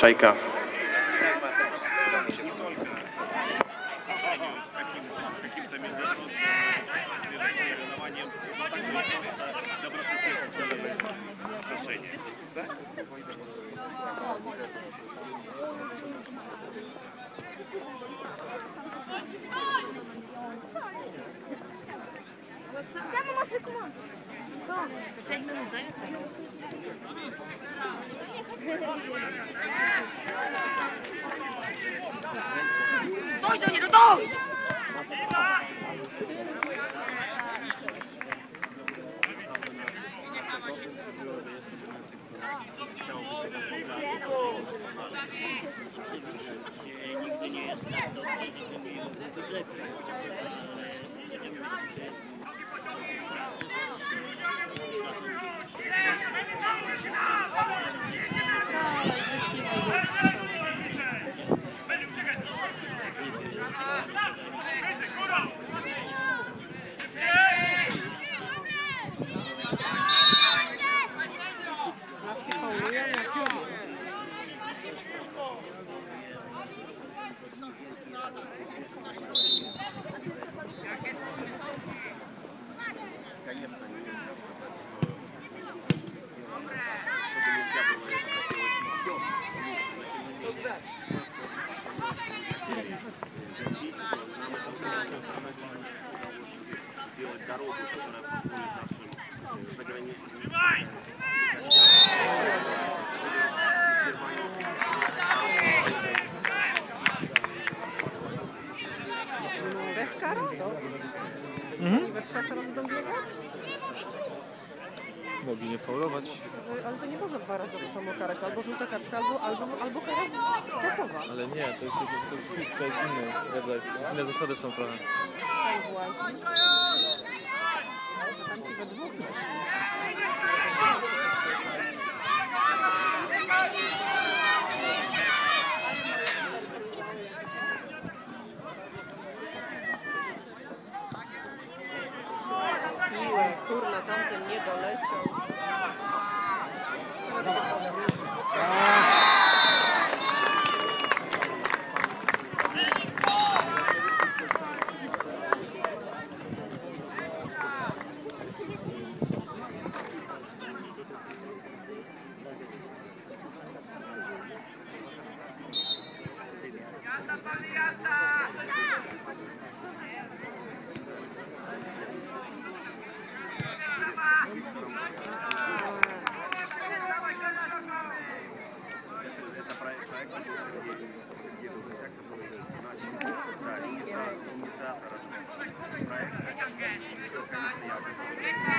Czajka. Прямо наша команда. Да, 5 минут дается. Стой, стой, стой! Też kara? We trzech będą biegać? Mogli nie faulować. Ale to nie można 2 razy to samo karać. Albo żółta kartka, albo kara głosowa. Ale nie, to jest inny rodzaj. Inne zasady są trochę. Tak właśnie. Tam ci we dwóch weszli. Kurna, tamten nie doleciał. Проект,